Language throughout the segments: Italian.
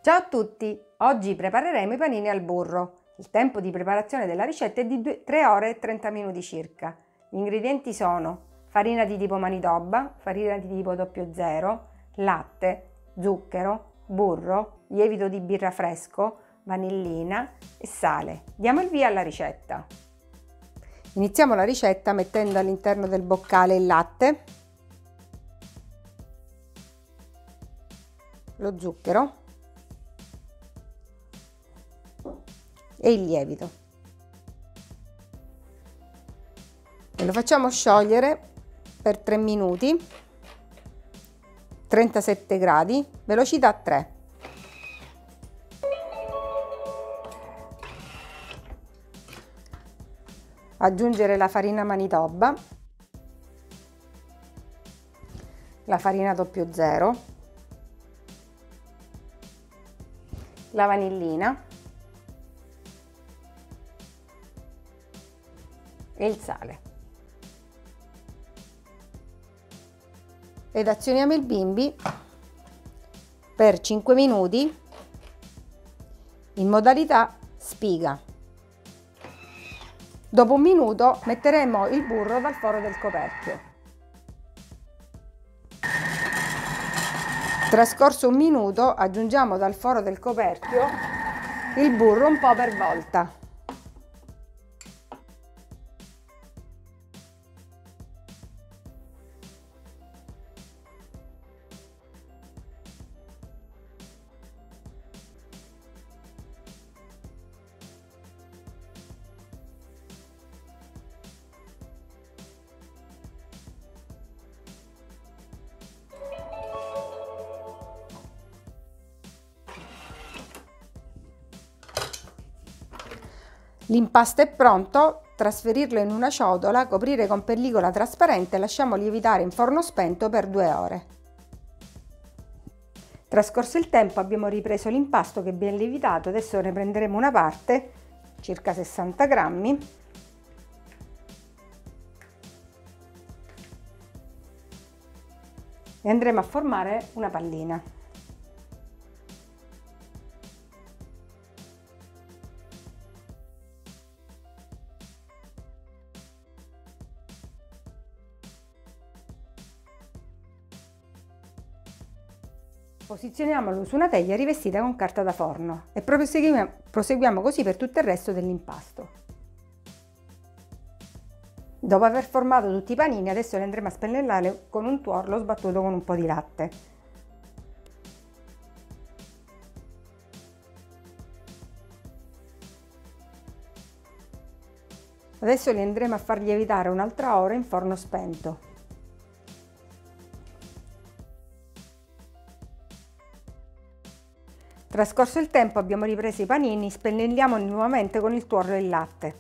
Ciao a tutti! Oggi prepareremo i panini al burro. Il tempo di preparazione della ricetta è di 3 ore e 30 minuti circa. Gli ingredienti sono farina di tipo Manitoba, farina di tipo 00, latte, zucchero, burro, lievito di birra fresco, vanillina e sale. Diamo il via alla ricetta. Iniziamo la ricetta mettendo all'interno del boccale il latte, lo zucchero e il lievito e lo facciamo sciogliere per 3 minuti, 37 gradi, velocità 3. Aggiungere la farina Manitoba, la farina 00, la vanillina e il sale. Ed azioniamo il bimbi per 5 minuti in modalità spiga. Dopo un minuto metteremo il burro dal foro del coperchio. Trascorso un minuto aggiungiamo dal foro del coperchio il burro un po' per volta. L'impasto è pronto, trasferirlo in una ciotola, coprire con pellicola trasparente e lasciamo lievitare in forno spento per 2 ore. Trascorso il tempo abbiamo ripreso l'impasto che è ben lievitato, adesso ne prenderemo una parte, circa 60 grammi, e andremo a formare una pallina. Posizioniamolo su una teglia rivestita con carta da forno e proseguiamo così per tutto il resto dell'impasto. Dopo aver formato tutti i panini, adesso li andremo a spennellare con un tuorlo sbattuto con un po' di latte. Adesso li andremo a far lievitare un'altra ora in forno spento. Trascorso il tempo abbiamo ripreso i panini, spennelliamoli nuovamente con il tuorlo e il latte.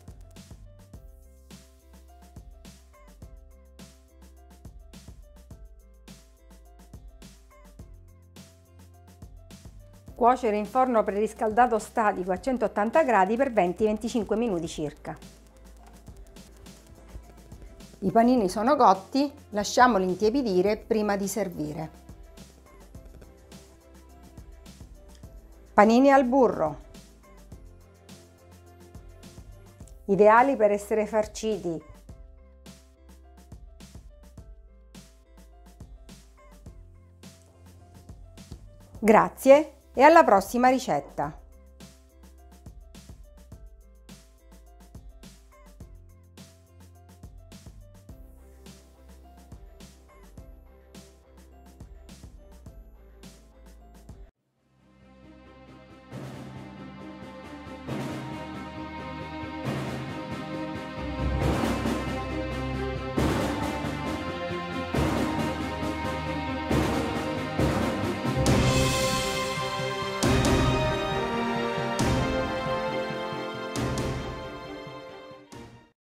Cuocere in forno preriscaldato statico a 180 gradi per 20-25 minuti circa. I panini sono cotti, lasciamoli intiepidire prima di servire. Panini al burro, ideali per essere farciti. Grazie e alla prossima ricetta!